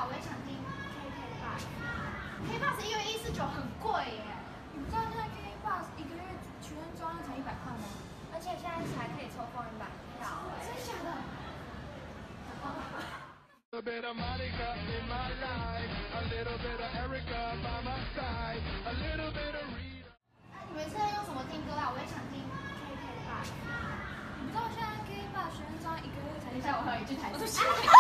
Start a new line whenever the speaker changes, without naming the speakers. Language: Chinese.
我也想听 KK Bus。KBus 1月149很贵耶，
你不知道现在 KK Bus 一个月学生装才100块吗？而且现在还可以抽风云版票，
真的假的？
A bit of Monica in my life, a little bit of Erica by my side, a little bit of Rita。
你们现在用什么听歌啊？我也想听 KK Bus。
你不知道现在 KK Bus 学生装一个月才100块？
等一下，我还有一句台词。